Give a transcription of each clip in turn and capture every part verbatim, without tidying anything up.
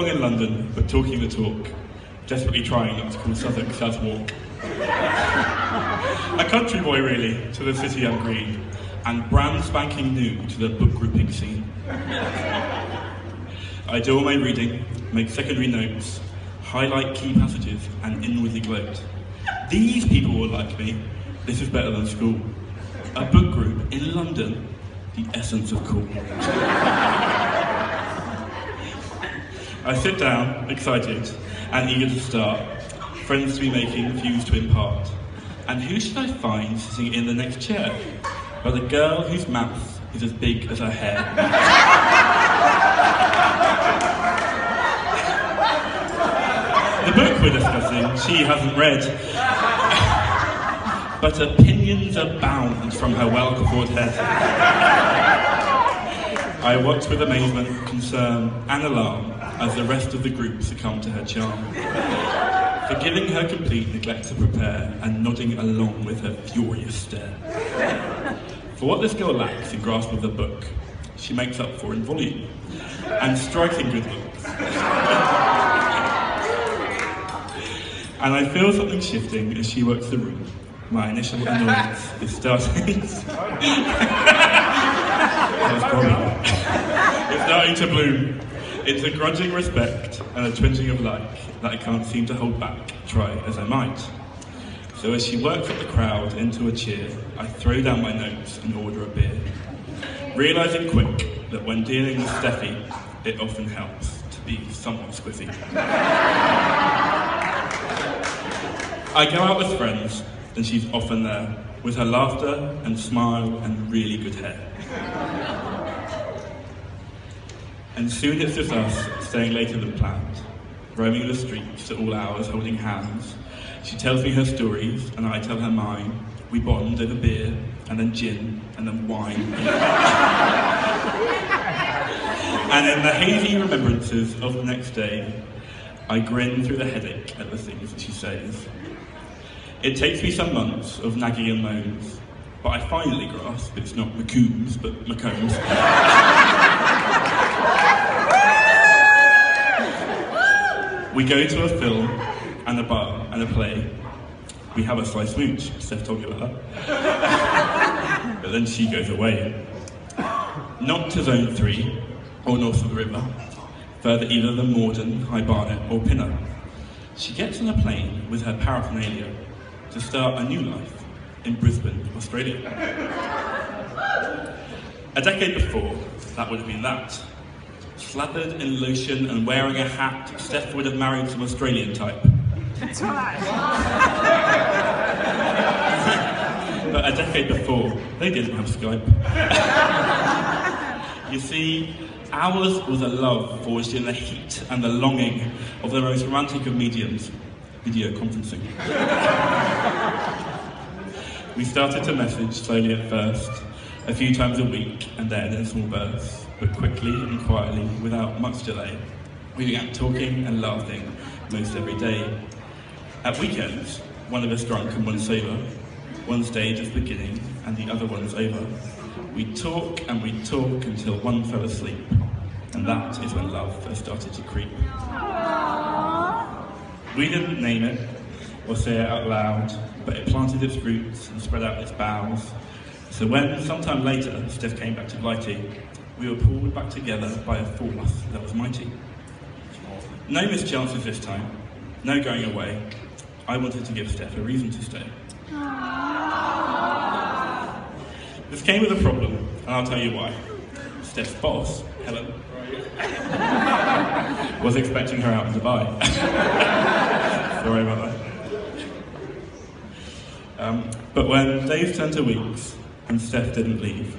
long in London, but talking the talk, desperately trying not to call Southwark Southwark. A country boy, really, to the city I'm green, and brand spanking new to the book grouping scene. I do all my reading, make secondary notes, highlight key passages, and inwardly gloat. These people will like me. This is better than school. A book group in London, the essence of cool. I sit down, excited, and eager to start. Friends to be making, views to impart. And who should I find sitting in the next chair? But the girl whose mouth is as big as her hair. The book we're discussing, she hasn't read. But opinions abound from her well-covered head. I watch with amazement, concern, and alarm as the rest of the group succumb to her charm. Forgiving her complete neglect to prepare and nodding along with her furious stare. For what this girl lacks in grasp of the book, she makes up for in volume and striking good looks. And I feel something shifting as she works the room. My initial annoyance is starting. It's starting to bloom. It's a grudging respect and a twinging of like that I can't seem to hold back, try as I might. So as she works up the crowd into a cheer, I throw down my notes and order a beer. Realising quick that when dealing with Steffi, it often helps to be somewhat squiffy. I go out with friends, and she's often there, with her laughter and smile and really good hair. And soon it's just us, staying later than planned, roaming the streets at all hours, holding hands. She tells me her stories, and I tell her mine. We bond over beer, and then gin, and then wine. And in the hazy remembrances of the next day, I grin through the headache at the things that she says. It takes me some months of nagging and moans, but I finally grasp it's not McCombs, but McCombs. We go to a film, and a bar, and a play. We have a sly smooch, Steph told me about her. But then she goes away. Not to Zone three, or north of the river, further either than Morden, High Barnet, or Pinner. She gets on a plane with her paraphernalia to start a new life in Brisbane, Australia. A decade before, that would have been that. Slathered in lotion and wearing a hat, Steph would have married some Australian type. That's right. But a decade before, they didn't have Skype. You see, ours was a love forged in the heat and the longing of the most romantic of mediums, video conferencing. We started to message slowly at first, a few times a week, and then in small bursts, but quickly and quietly, without much delay. We began talking and laughing most every day. At weekends, one of us drunk and one sober. One stage is beginning and the other one's over. We'd talk and we'd talk until one fell asleep. And that is when love first started to creep. We didn't name it or say it out loud, but it planted its roots and spread out its boughs. So when, sometime later, Steph came back to Blighty, we were pulled back together by a force that was mighty. No mischances this time, no going away. I wanted to give Steph a reason to stay. This came with a problem, and I'll tell you why. Steph's boss, Helen, was expecting her out in Dubai. Sorry about that. Um, but when days turned to weeks, and Steph didn't leave,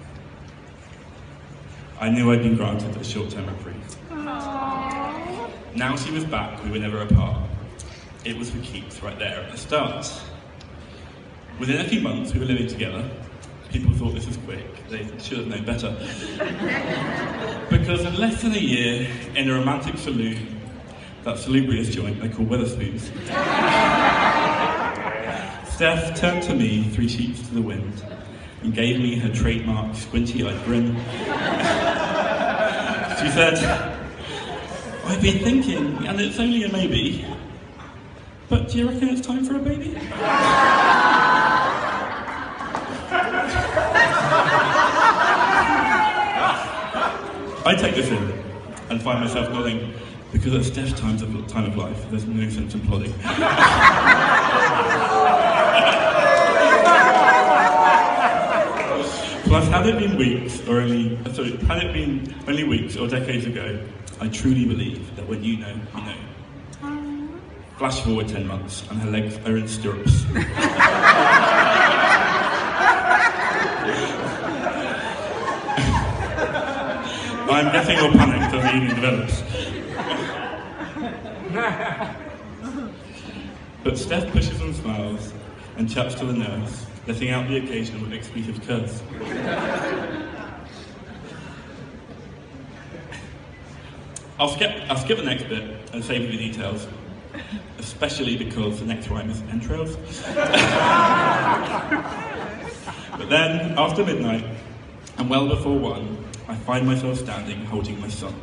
I knew I'd been granted a short-term reprieve. Now she was back, we were never apart. It was for keeps right there at the start. Within a few months, we were living together. People thought this was quick. They should have known better. Because in less than a year, in a romantic saloon, that salubrious joint they call Wetherspoons, Steph turned to me, three sheets to the wind, and gave me her trademark squinty-eyed grin. She said, I've been thinking, and it's only a maybe, but do you reckon it's time for a baby? I take this in and find myself nodding, because at Steph's time of, time of life, there's no sense in plodding. Plus, had it been weeks or only, sorry, had it been only weeks or decades ago, I truly believe that when you know, you know. Flash forward ten months, and her legs are in stirrups. I'm getting more panicked as the evening develops. But Steph pushes and smiles and chats to the nurse, letting out the occasional expletive curse. I'll skip, I'll skip the next bit and save you the details, especially because the next rhyme is entrails. But then, after midnight, and well before one, I find myself standing holding my son.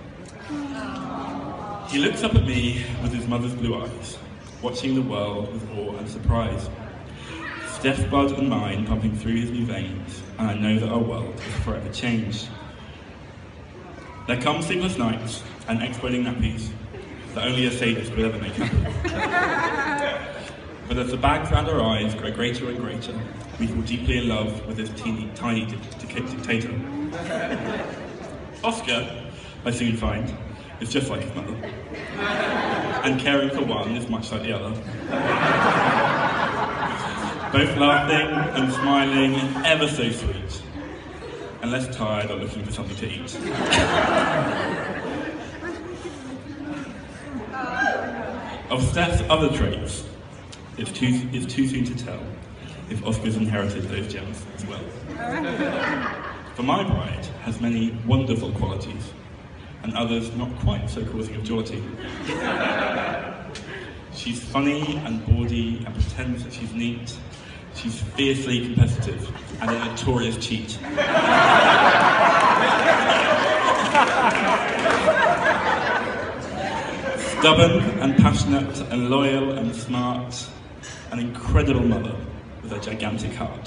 He looks up at me with his mother's blue eyes, watching the world with awe and surprise. Steph's blood and mine pumping through his new veins, and I know that our world is forever changed. There come sleepless nights and exploding nappies that only a sadist will ever make happen. But as the bags around our eyes grow greater and greater, we fall deeply in love with this teeny, tiny dictator. Oscar, I soon find, is just like his mother. And caring for one is much like the other. Both laughing and smiling, ever so sweet. And less tired or looking for something to eat. Of Steph's other traits, it's too, it's too soon to tell if Oscar's inherited those gems as well. For my bride has many wonderful qualities, and others not quite so causing of jollity. She's funny and bawdy and pretends that she's neat. She's fiercely competitive and a notorious cheat. Stubborn and passionate and loyal and smart, an incredible mother with a gigantic heart.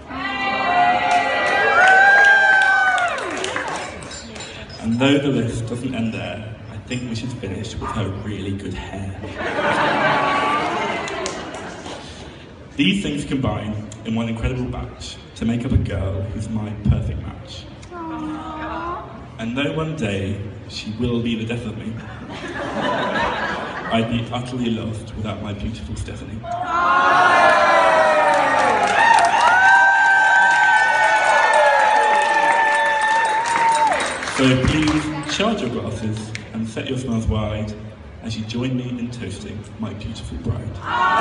And though the list doesn't end there, I think we should finish with her really good hair. These things combine in one incredible batch to make up a girl who's my perfect match. And though one day she will be the death of me, I'd be utterly lost without my beautiful Stephanie. So please charge your glasses and set your smiles wide as you join me in toasting my beautiful bride.